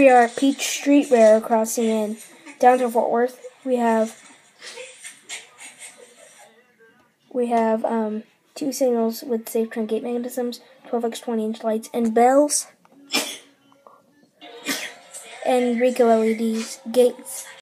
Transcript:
we are at Peach Street Rail crossing in downtown Fort Worth. We have 2 signals with SafeTran gate mechanisms, 12x 20-inch lights and bells, and Ricoh LEDs gates.